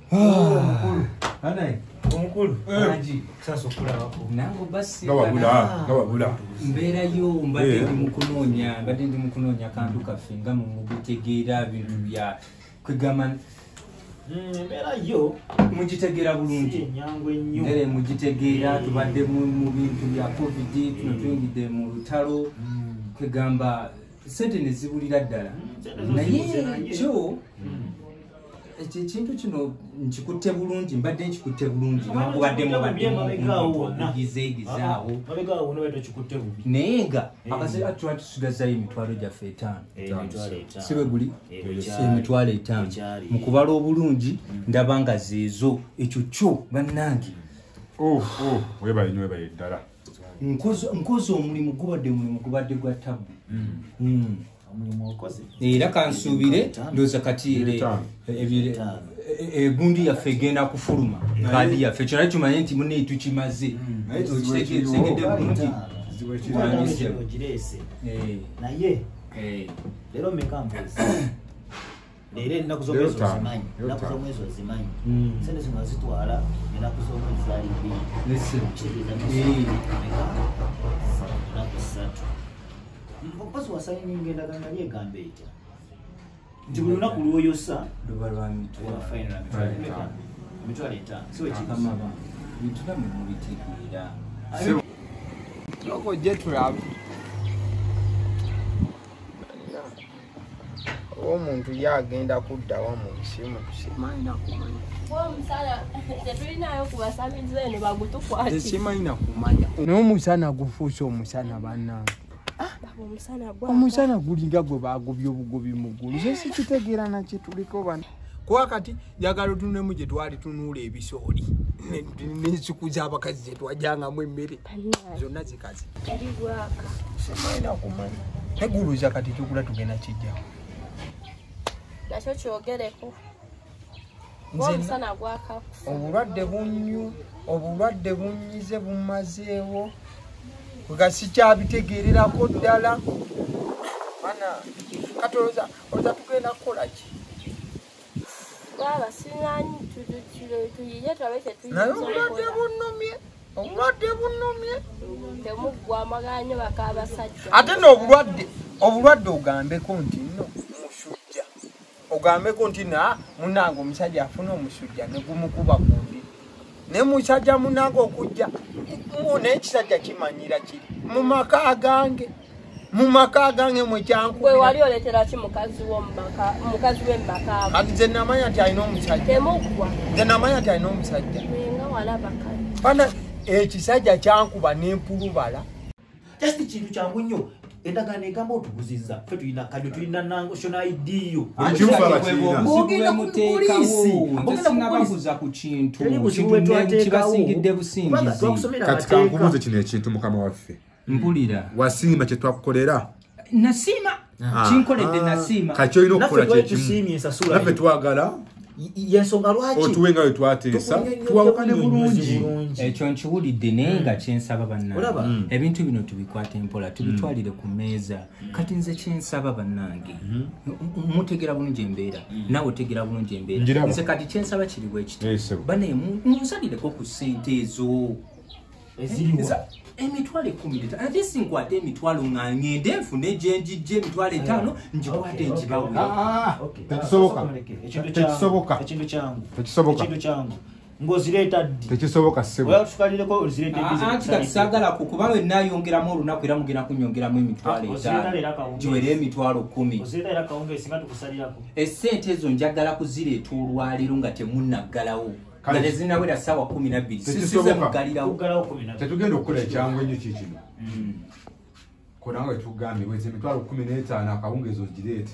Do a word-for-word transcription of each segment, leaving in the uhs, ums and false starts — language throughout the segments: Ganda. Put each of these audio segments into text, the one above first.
Omukulu. Anai. Omukulu. Anji. Sasa okula wako. Nango basi. Ngawabula. Ngawabula. Mbera yo mbadde ndi mukunoonya mbadde ndi mukunoonya kantu kaffe nga mu mubitegeera bintu bya kwegamba mbera yo mugitegeera bulungi nyango ennyo ndere mugitegeera tubadde mu bintu bya covid tuno tuyingidde mu lutalo kwegamba sente ne zibulira ddala naye kyo ekyo ekintu kino nkikutte bulungi mbadde nkikutte bulungi nokubadde mubaddemugizegizaawo naye nga akaseera tuba tusigazayo emitwalo gyaffe etaano si bwe guli emitwalo etaano mu kubala obulungi ndaba nga zeezo ekyo kyo bannange webaye nwebaye ddala nkozi omulimu gubadde mulimu gubadde gwa tabu era kansuubire ndooza kati egundi yaffe egenda kufuluma kaadi yaffe ekyo naye tumanye nti muneyi tukimaze segedde bulungi naye leero meka mpozi leero ennaku z'omwezi ozimanyi ennaku z'omwezi ozimanyi sente zino zitwala ennaku z'omwezi zaali bbiri ennaku ssatu mpazi wasayini endagaano yali egamba etya nti buli lunaku lwoyosa luba lwa mitwalo etaano bitulamu mubitegeera loko je tulabe omuntu yagenda kudda wa mu nsimu simanyi kumanya omusana tetulinayo kubasamiza eno bagutukwati simanyi kumanya n'omusana gufuuse omusana bannange omusana gulinga gwe bagubye obugobi mu ggulu ze sikitegeera nakye tuliko bano kuba kati njagala otunulemu gye twali tunuula ebisooli n'ensuku z'abakazi ze twajangamu emmere zonna zikazi simanyi kumanya neguluza kati tukula tugenda kijjawo nakyo kyogereko omusana gwakakufa obulwadde bunyu obulwadde bunyize bumazeewo nga sikyabitegeererako ddala mana kati olowooza olowooza tugenda kukolaki baba sinanyi tuyiye tulabe naye obulwadde bunnumye obulwadde bunnumye temuggwa amaganyo bakabasajja ate n'obulwadde obulwadde ogambeko nti nno musujja ogambeko nti na munange omusajja afuna omusujja ne gumukuba kundi ne musajja munange okujja n'ekisajja kimanyira kiri mu maka gange mu maka gange mwe kyankubira gwe wali oletera ki mukazi w'omumaka mukazi w'emmaka kati nze namanya nti alina omusajja temuggwa nze namanya nti alina omusajja nga walaba kale fana ekisajja kyankuba n'empulubala just kintu kyangu nnyo endagaano egamba otuguzizza ffe tulina kadyo tulina national I D yo singababuza ku kintu kibasingidde busingizi kati kankubuuze kino ekintu mukama waffe mpulira wasiima kye twakukolera nasiima kinkoledde nasiima kati olina okukola kyekimu naffe twagala yensonga lwaki otuwe nga we twateesa tuwawukane bulungi ekyo nkiwulidde naye nga kyensaba bannange ebintu bino tubikwate mpola tubitwalire ku mmeeza kati nze kyensaba bannange mutegera bulungi embeera nawe otegera bulungi embeera nze kati kyensaba kiri bwe kiti bane munsalireko ku ssente ezo emitwalo ekumi ate sinkwate emitwalo nga ngende nfune gyenjijja emitwalo etaano ngikwate nkibawe tekisoboka ekintu kyangu tekisoboka ekintu kyangu ng'ozireeta ddi tekisoboka ssebo oyatukalireko ozireeta anti kati saagala ku kuba we nnaayongeramu olunaku era mugenda kunyongeramu emitwalo etaano giwere emitwalo kumi ozireeta era kawunga esinga tukusalirako essente ezo njagala kuzireeta olwaleero nga temunnaggalawo nga tezinnawera ssaawa kumi na bbiri sisize muggalirawo tetugenda okukola ekyangu ennyo kikino konawe tugambye weze emitwalo kumi n'etaano akawungeezi ogireete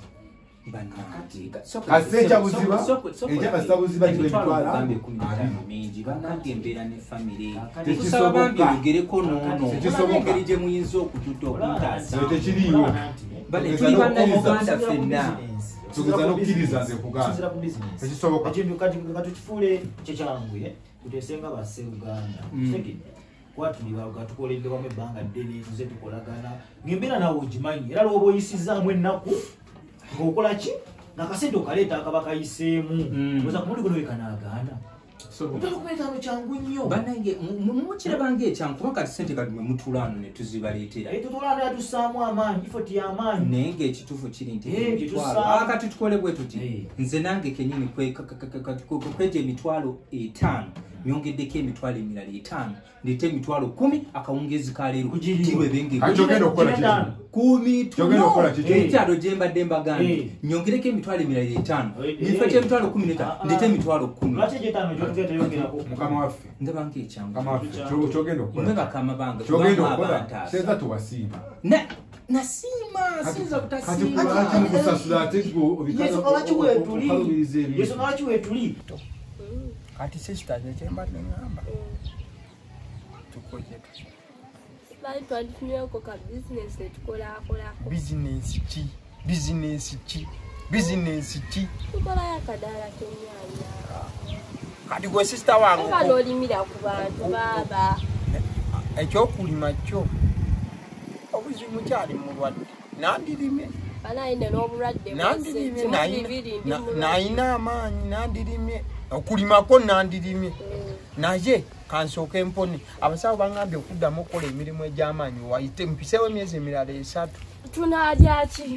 kasi ekyabuziba ekyakasitabuziba kiba emitwalo mingi bannange embeera ne famire tekusaba bambi ogereko noono engeri gye muyinza okututta okuntaasa tekiriiwo tuli bannayuganda ffenna tugeza n'okkiriza nze kuganda tekisoboka ekintu kati nga tukifuule kyekyanguye tuteesenga basseruganda kwatulibanga tukoledde wamu ebbanga ddene tuze tukolagana ng'embeera nawe ogimanyi era lwoba oyisizaamu ennaku ng'okola ki nakasente okaleta akabakayisemu oza kumuli kuno wekanagana Utakumetano changu nnyo. Banange mumukira bange ekyangu kuba kati sente kati mwe mutulano ne tuzibaleetera. Eh tutulano yatusaamu amaanyi ifoti y'amaanyi. Naye ng'ekituufu kiri nti Eh kitusaamu. Kati tukole bwe tuti. Nze nange kennyini kweja emitwalo etaano nyongeddeko emitwalo emirala etaano ndete emitwalo kumi akawungezi ka leero kirwe benge kumi tuno gye mbadde mbagambye nyongereko emitwalo emirala etaano nifete emitwalo kumi n'etaano ndete emitwalo kumi lwaki egy'etaano ekyo tugenda mukama waffe ndaba nk'ekyangu mukama waffe kyogenda okukola mwe bakama bange kyogenda okukola seeza tuwasiima nasima sinza kutasiima kati mukusasula ate yesu kalaki weetuli yesu kalaki weetuli kati sister nechemba nengamba tukoje Lai tuadifuniyo kwa business netukola kola business chi business chi business chi tukola ya kadala kenyanya kati gwe sister wangu nga lolimira ku bantu baba ekyo kulima kyo obuzimu kyali mulwadde nandirime banaine n'obulwadde nandirime naina amaanyi nandirime okulimako nandirimye naye kansooka empone abasawo bangambye okuddamu okukola emirimu egy'amaanyi wayite mpiseewo emyezi emirala esatu tunaalya ki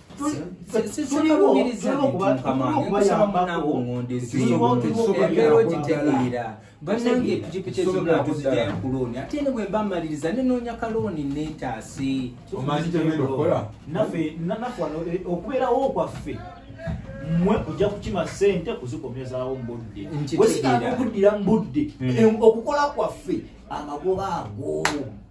banange epikipiki ezigatuzijayo kulooni ate ene bwe mbamaliriza nenoonya kalooni neetaase omanyi gyegenda okukola naffe naffe okubeerawo kwaffe mwe ojja kukima ssente kuzikomezaawo mbudde wesitaana okuddira mbudde okukola kwaffe amagoba ago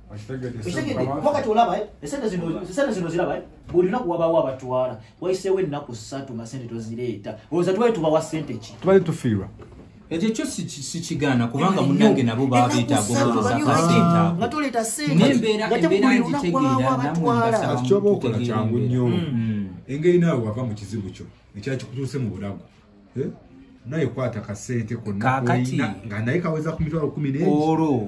wakati olaba esente zino ziraba buli lunaku wabaawo abatwala wayiseewo ennaku ssatu masente tozireeta olowooza tubaye tubawa ssente ki tubali tufiirwa ekyo kyo sikigaana kubanga munnange nabo baba beetaaga omuweza akasente nga toleeta ssente nembeera embeera ngitegeera namwe kyoba okola kyangu nnyo engeri naawe wava mu kizibu kyo ekyakikutuuse mu bulago naye kwata kasente konna nga naye kaweza ku mitwalo kumi olwo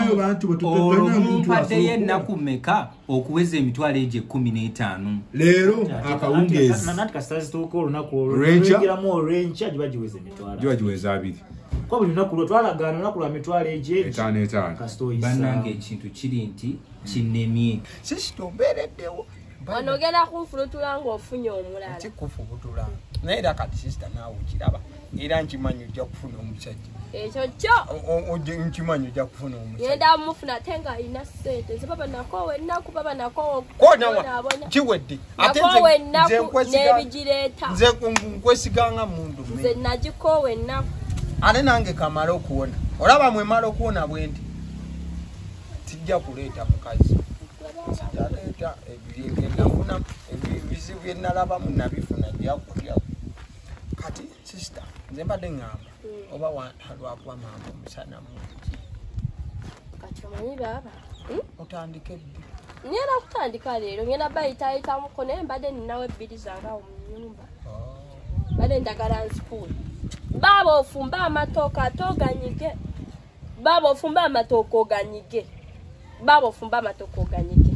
mumpaddeyo ennaku mmeka okuweza emitwalo egyo ekkumi n'etaano leero akawungeezi nanti kasitazituuka olunaku olwogeramu olwenkya giba giweza emitwalo giba giweza abiri kwa buli lunaku lwo twalagaana olunaku lwa mitwalo egyo etaano etaano bannange ekintu kiri nti kinnemye sisitombeereddewo onogera kunfulutula ng'ofunye omulala kikufubutula naye era kati sisita naawe okiraba era nkimanyi ojja kufuna omusajja ekyo kyo nkimanyi ojja kufuna omusajja yenda mufuna ate nga alina ssente nze baba nakoowa ennaku baba nakoowa kiwedde nakoowa ennaku n'ebigireeta nze nkwesiganga mundu nze nagikoowa ennaku ate nange kamala okuwona olaba mwemala okuwona bwe ndi tijja kuleeta mukazi sijaleeta ebyenafuna ebizibu byenalabamu nabifuna byakulya kati sister nze mbadde ngamba oba lwakuba mamba omusana mungi kati omanyi baba otandike ddi ngenda kutandika leero ngenda bayitayitamuko naye mbadde ninawo ebbiri zangawo mu nnyumba mbadde njagala nsikuuli baba ofumba amatooka ate oganyige baba ofumba amatooka oganyige baba ofumba amatooka oganyige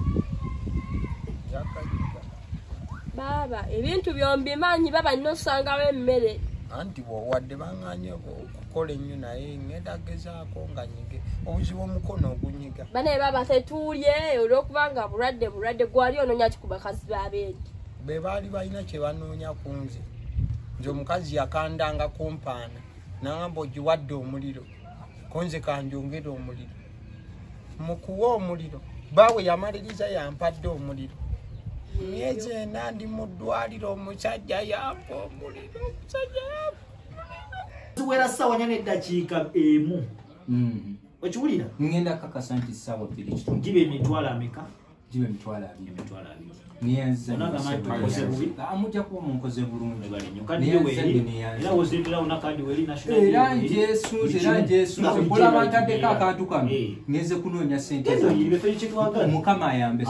baba ebintu byombimanyi baba nnosangawo emmere anti wowadde baŋŋanye okukola ennyo naye ngenda gezaako nga nyige obuzibu omukono ogunyiga banaye baba tetuulye olwokubanga bulwadde bulwadde gwali onoonya ki ku bakazi babeeri be baali balina kye banoonya ku nze nze omukazi yakandanga kumpaana nagamba ogiwadde omuliro konze kanjongere omuliro mukuwa omuliro baawe yamaliriza yampadde omuliro myezi ena ndi mu ddwaliro omusajja yampa omuliro omusajja yampa tuwera ssaawa nnya n'eddakiika emu okiwulira ngenda kakasa nti ssaawa bbiri kitundu giba emitwalo ameka giba emitwalo abiri emitwalo abiri amujja kuba munkoze bulungi era njesunze era njesunze kulaba ntaddeko akantu kano ngenze kunoonya sente mukama ayambe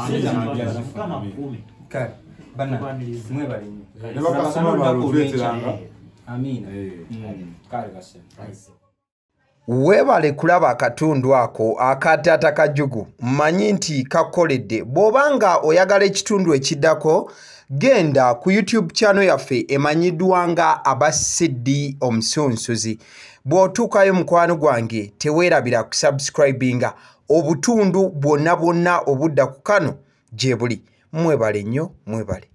kale bana mwebale nnyo amiina kale kase Webale kulaba akatundu ako aka Taata Kajugu mmanyi nti kakoledde. Bw'obanga oyagala ekitundu ekiddako genda ku YouTube channel yaffe emanyiddwa nga aba S Z N Omusunsuzi. Bw'otuukayo mukwano gwange teweerabira kusubscribinga obutundu bwonna bwonna obudda ku kano gye buli. Mwebale nnyo, mwebale.